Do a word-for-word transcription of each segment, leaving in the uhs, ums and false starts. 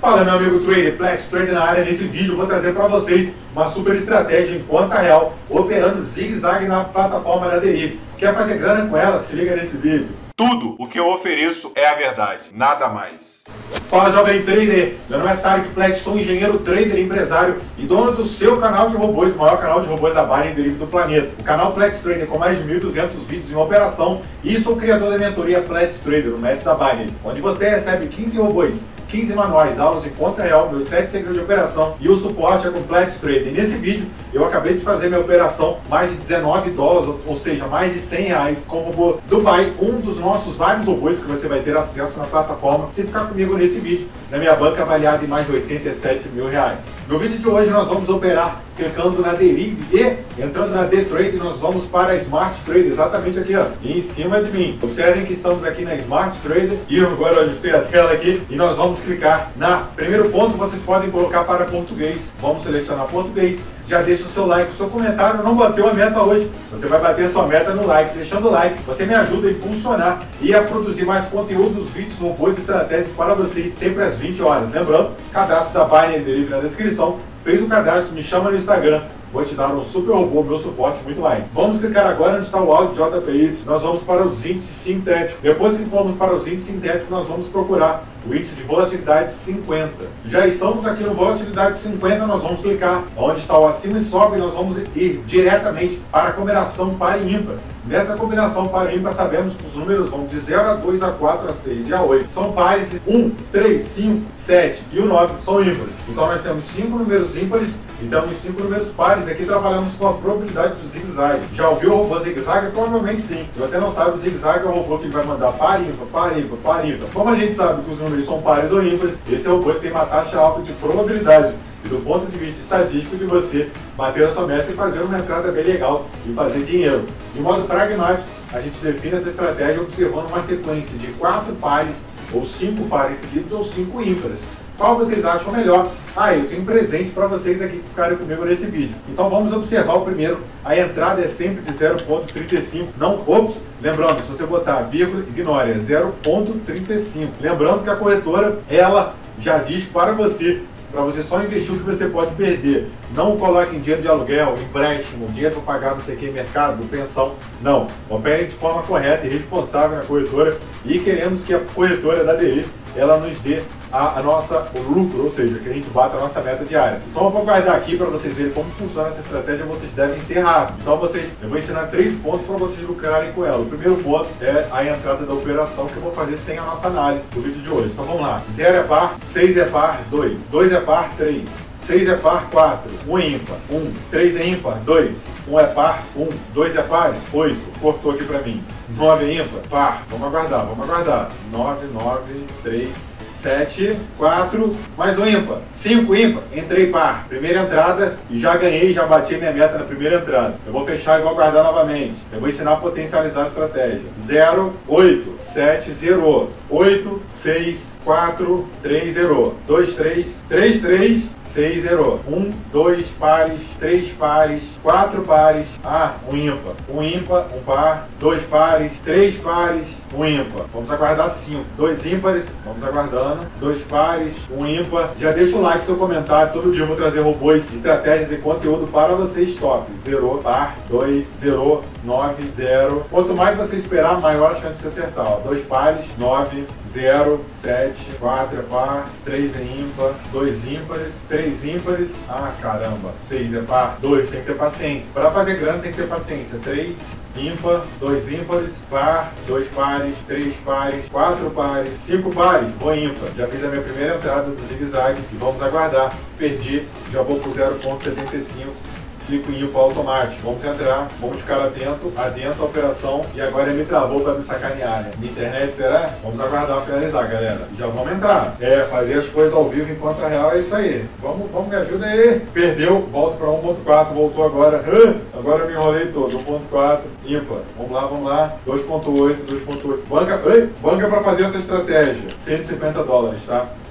Fala, meu amigo trader, Plex Trader na área. Nesse vídeo eu vou trazer para vocês uma super estratégia em conta real, operando zigue-zague na plataforma da Deriv. Quer fazer grana com ela? Se liga nesse vídeo. Tudo o que eu ofereço é a verdade, nada mais. Fala, jovem trader, meu nome é Tarek Plex, sou engenheiro, trader, empresário e dono do seu canal de robôs, o maior canal de robôs da Binance Deriv do planeta. O canal Plex Trader com mais de mil e duzentos vídeos em operação, e sou criador da mentoria Plex Trader, o mestre da Binance, onde você recebe quinze robôs, quinze manuais, aulas em conta real, meus sete segredos de operação e o suporte é com Plex Trader. E nesse vídeo eu acabei de fazer minha operação mais de dezenove dólares, ou seja, mais de cem reais com o robô Dubai, um dos nossos vários robôs que você vai ter acesso na plataforma se ficar comigo nesse vídeo, na minha banca avaliada em mais de oitenta e sete mil reais. No vídeo de hoje nós vamos operar clicando na Deriv e entrando na D-Trade, nós vamos para a Smart Trader, exatamente aqui, ó, em cima de mim. Observem que estamos aqui na Smart Trader e agora eu ajustei a tela aqui e nós vamos clicar na primeiro ponto. Vocês podem colocar para português, vamos selecionar português. Já deixa o seu like, o seu comentário. Não bateu a meta hoje, você vai bater a sua meta no like. Deixando o like, você me ajuda a impulsionar e a produzir mais conteúdos, vídeos, robôs e estratégias para vocês, sempre às vinte horas. Lembrando, cadastro da Binance Deriv na descrição. Fez o cadastro, me chama no Instagram, vou te dar um super robô, meu suporte, muito mais. Vamos clicar agora onde está o áudio J P Y, nós vamos para os índices sintéticos. Depois que formos para os índices sintéticos, nós vamos procurar o índice de volatilidade cinquenta. Já estamos aqui no volatilidade cinquenta, nós vamos clicar onde está o acima e sobe, e nós vamos ir diretamente para a combinação par e ímpar. Nessa combinação par e ímpar, sabemos que os números vão de zero a dois, a quatro, a seis e a oito. São pares, um, três, cinco, sete e o nove são ímpares. Então nós temos cinco números ímpares e temos cinco números pares. Aqui trabalhamos com a probabilidade do zigue-zague. Já ouviu o robô zigue-zague? Provavelmente sim. Se você não sabe, o zigue-zague é o robô que vai mandar par ímpar, par ímpar, par ímpar. Como a gente sabe que os números são pares ou ímpares, esse é o robô que tem uma taxa alta de probabilidade e do ponto de vista estatístico de você bater a sua meta e fazer uma entrada bem legal e fazer dinheiro. De modo pragmático, a gente define essa estratégia observando uma sequência de quatro pares ou cinco pares seguidos ou cinco ímpares. Qual vocês acham melhor? Ah, eu tenho um presente para vocês aqui que ficarem comigo nesse vídeo. Então vamos observar o primeiro. A entrada é sempre de zero ponto trinta e cinco. Não, ops, lembrando, se você botar vírgula, ignore, é zero ponto trinta e cinco. Lembrando que a corretora, ela já diz para você, para você só investir o que você pode perder. Não coloque em dinheiro de aluguel, empréstimo, dinheiro para pagar não sei o que, mercado, pensão. Não. Opere de forma correta e responsável na corretora e queremos que a corretora da Deriv ela nos dê a, a nossa o lucro, ou seja, que a gente bata a nossa meta diária. Então eu vou guardar aqui para vocês verem como funciona essa estratégia. Vocês devem ser rápidos. Então vocês, eu vou ensinar três pontos para vocês lucrarem com ela. O primeiro ponto é a entrada da operação, que eu vou fazer sem a nossa análise do vídeo de hoje. Então vamos lá. zero é par, seis é par, dois. dois é par, três. seis é par, quatro. um é ímpar, um. três é ímpar, dois. um é par, um. dois é pares, oito. Cortou aqui para mim. nove é ímpar, par. Vamos aguardar, vamos aguardar. nove, nove, três, sete, quatro, mais um ímpar. cinco ímpar, entrei par. Primeira entrada e já ganhei, já bati minha meta na primeira entrada. Eu vou fechar e vou aguardar novamente. Eu vou ensinar a potencializar a estratégia. zero, oito, sete, zerou. oito, seis, quatro, três, zerou. dois, três, três, três, seis, zerou. um, dois pares, três pares, quatro pares, ah, um ímpar. um ímpar, um par, dois pares, três pares, um ímpar. Vamos aguardar cinco. dois ímpares, vamos aguardando. dois pares, um ímpar. Já deixa o like, seu comentário. Todo dia eu vou trazer robôs, estratégias e conteúdo para vocês top. Zerou, par, dois, zerou, nove, zero. Quanto mais você esperar, maior a chance de você acertar. Ó. dois pares, nove, zero, sete, quatro é par, três é ímpar, dois ímpares, três ímpares, ah caramba, seis é par, dois, tem que ter paciência. Para fazer grana tem que ter paciência. três, ímpar, dois ímpares, par, dois pares, três pares, quatro pares, cinco pares, vou ímpar. Já fiz a minha primeira entrada do zigue-zague e vamos aguardar. Perdi, já vou para o zero ponto setenta e cinco. Clico em ímpar automático. Vamos entrar, vamos ficar atento, adentro a operação. E agora ele me travou para me sacanear, né? Minha internet será? Vamos aguardar finalizar, galera. Já vamos entrar. É, fazer as coisas ao vivo enquanto a real é isso aí. Vamos, vamos, me ajuda aí. Perdeu, volto para um ponto quatro, voltou agora. Agora eu me enrolei todo. um ponto quatro, ímpar. Vamos lá, vamos lá. dois ponto oito, dois ponto oito. Banca, ei, banca para fazer essa estratégia. cento e cinquenta dólares, tá?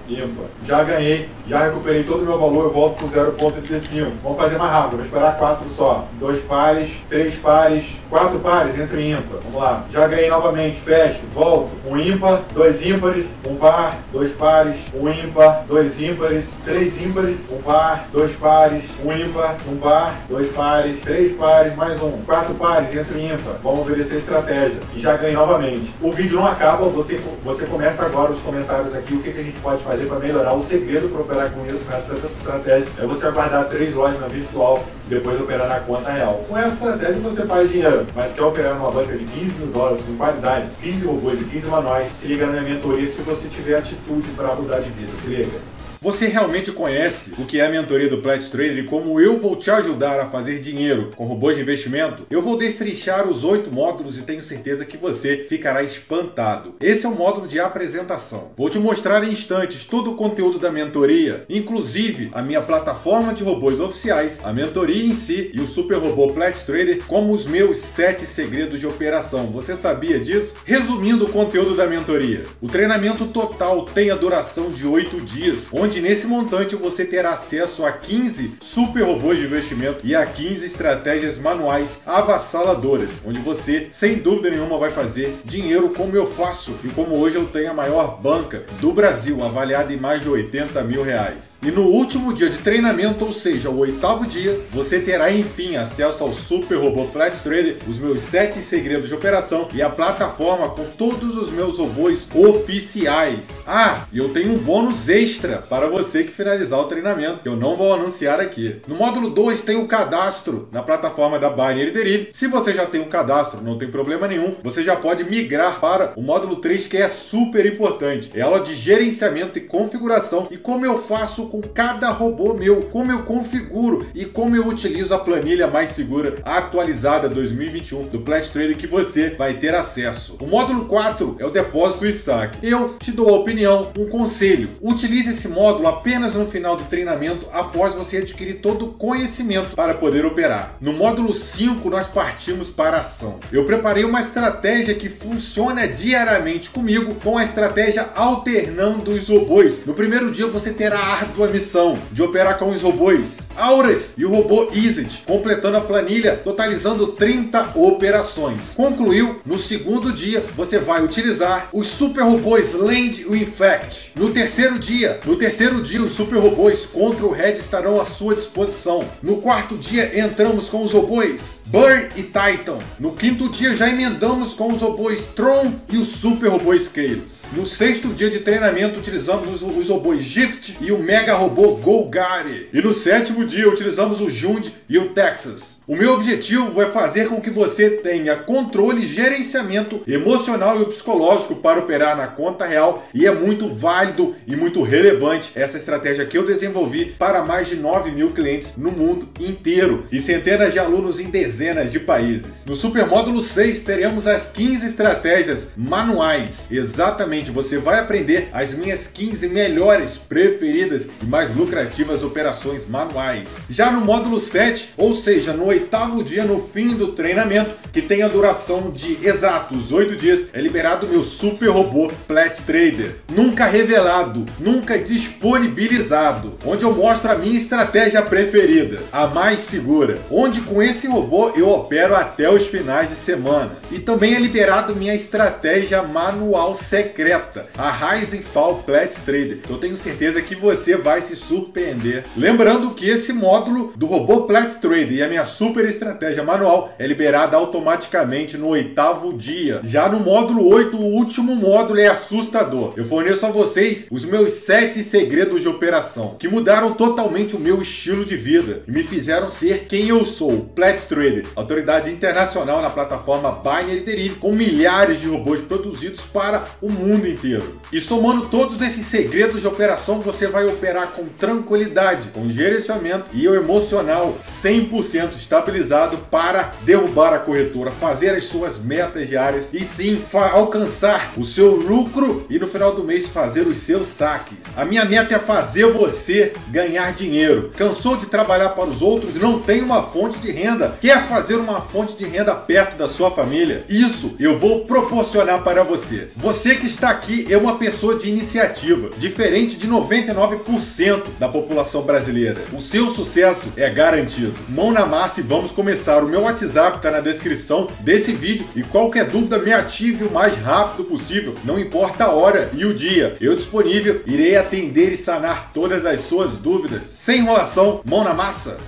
ímpar. Já ganhei, já recuperei todo o meu valor, eu volto com zero vírgula trinta e cinco. Vamos fazer mais rápido, vou esperar quatro só. Dois pares, três pares, quatro pares entre ímpar. Vamos lá. Já ganhei novamente, fecho, volto. Um ímpar, dois ímpares, um par, dois pares, um ímpar, dois ímpares, três ímpares, um par, dois pares, um ímpar, um par, dois pares, três pares, mais um. Quatro pares entre ímpar. Vamos obedecer a estratégia. E já ganhei novamente. O vídeo não acaba, você, você começa agora os comentários aqui, o que, que a gente pode fazer para melhorar. O segredo para operar com isso, com essa estratégia, é você aguardar três lojas na virtual, depois operar na conta real. Com essa estratégia você faz dinheiro, mas quer operar numa banca de quinze mil dólares com qualidade, quinze robôs e quinze manuais, se liga na minha mentoria se você tiver atitude para mudar de vida. Se liga. Você realmente conhece o que é a mentoria do Plat Trader e como eu vou te ajudar a fazer dinheiro com robôs de investimento? Eu vou destrinchar os oito módulos e tenho certeza que você ficará espantado. Esse é o módulo de apresentação. Vou te mostrar em instantes todo o conteúdo da mentoria, inclusive a minha plataforma de robôs oficiais, a mentoria em si e o super robô Plat Trader como os meus sete segredos de operação. Você sabia disso? Resumindo o conteúdo da mentoria, o treinamento total tem a duração de oito dias, onde onde nesse montante você terá acesso a quinze super robôs de investimento e a quinze estratégias manuais avassaladoras, onde você, sem dúvida nenhuma, vai fazer dinheiro como eu faço e como hoje eu tenho a maior banca do Brasil, avaliada em mais de oitenta mil reais. E no último dia de treinamento, ou seja, o oitavo dia, você terá enfim acesso ao super robô Plat Trader, os meus sete segredos de operação e a plataforma com todos os meus robôs oficiais. Ah, e eu tenho um bônus extra para você que finalizar o treinamento, que eu não vou anunciar aqui. No módulo dois tem o cadastro na plataforma da Binary Deriv. Se você já tem um cadastro, não tem problema nenhum, você já pode migrar para o módulo três, que é super importante. É aula de gerenciamento e configuração e como eu faço com cada robô meu, como eu configuro e como eu utilizo a planilha mais segura atualizada dois mil e vinte e um do Plat Trader, que você vai ter acesso. O módulo quatro é o depósito e saque. Eu te dou a opinião, um conselho. Utilize esse módulo apenas no final do treinamento, após você adquirir todo o conhecimento para poder operar. No módulo cinco nós partimos para a ação. Eu preparei uma estratégia que funciona diariamente comigo, com a estratégia alternando os robôs. No primeiro dia você terá a árdua missão de operar com os robôs Auras e o robô Izzet, completando a planilha, totalizando trinta operações. Concluiu, no segundo dia você vai utilizar os super robôs Land e Infect. No terceiro dia, no terceiro dia os super robôs contra o Red estarão à sua disposição. No quarto dia entramos com os robôs Burn e Titan. No quinto dia já emendamos com os robôs Tron e o super robô Scales. No sexto dia de treinamento utilizamos os, os robôs Gift e o mega robô Golgari. E no sétimo dia utilizamos o Jund e o Texas. O meu objetivo é fazer com que você tenha controle e gerenciamento emocional e psicológico para operar na conta real, e é muito válido e muito relevante essa estratégia que eu desenvolvi para mais de nove mil clientes no mundo inteiro e centenas de alunos em dezenas de países. No super módulo seis teremos as quinze estratégias manuais. Exatamente, você vai aprender as minhas quinze melhores, preferidas e mais lucrativas operações manuais. Já no módulo sete, ou seja, no oitavo dia no fim do treinamento, que tem a duração de exatos oito dias, é liberado meu super robô Plat Trader. Nunca revelado, nunca disponibilizado, onde eu mostro a minha estratégia preferida, a mais segura, onde com esse robô eu opero até os finais de semana. E também é liberado minha estratégia manual secreta, a Rise and Fall Plat Trader. Eu tenho certeza que você vai se surpreender. Lembrando que esse módulo do robô Plat Trader e a minha super estratégia manual é liberada automaticamente no oitavo dia. Já no módulo oito, o último módulo, é assustador. Eu forneço a vocês os meus sete segredos de operação, que mudaram totalmente o meu estilo de vida e me fizeram ser quem eu sou. Plat Trader, autoridade internacional na plataforma Binary Deriv, com milhares de robôs produzidos para o mundo inteiro. E somando todos esses segredos de operação, você vai operar com tranquilidade, com gerenciamento investimento e o emocional cem por cento estabilizado para derrubar a corretora, fazer as suas metas diárias e sim alcançar o seu lucro e no final do mês fazer os seus saques. A minha meta é fazer você ganhar dinheiro. Cansou de trabalhar para os outros e não tem uma fonte de renda? Quer fazer uma fonte de renda perto da sua família? Isso eu vou proporcionar para você. Você que está aqui é uma pessoa de iniciativa, diferente de noventa e nove por cento da população brasileira. O seu sucesso é garantido. Mão na massa e vamos começar. O meu WhatsApp está na descrição desse vídeo e qualquer dúvida me ative o mais rápido possível. Não importa a hora e o dia. Eu disponível, irei atender e sanar todas as suas dúvidas. Sem enrolação, mão na massa.